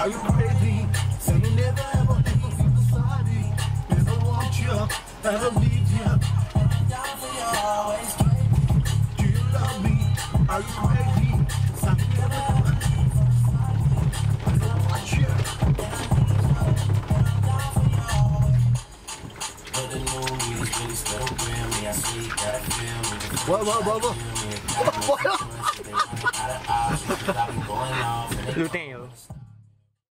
Are you crazy? Say you never ever leave me beside me. Never want you, never need you. Down for you, always crazy. Do you love me? Are you crazy? Say you never ever leave me beside me. Never want you. Luteng yo.